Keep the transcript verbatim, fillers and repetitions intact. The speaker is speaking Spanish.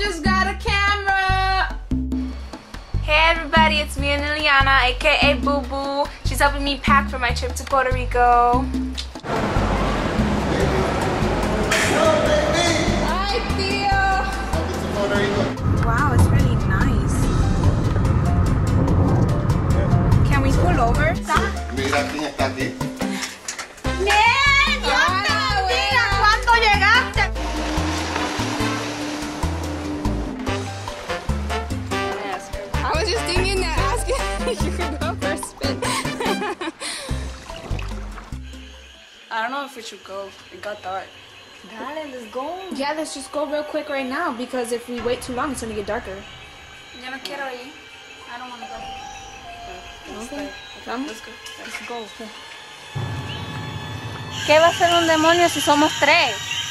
just got a camera. Hey everybody, it's me and Liliana, aka Boo Boo. She's helping me pack for my trip to Puerto Rico. Hi, Theo. Wow, it's really nice. Can we pull over? Mira quién está aquí. ¡Nel! ¡Dios te bendiga! ¿Cuándo llegaste? I was just thinking that asking if you could go for a spin. I don't know if we should go. It got dark. Dale, let's go. Yeah, let's just go real quick right now because if we wait too long, it's gonna get darker. Yo no quiero ir. I don't want to go. Okay. Vamos. Let's go. Let's go. ¿Qué va a ser un demonio si somos tres?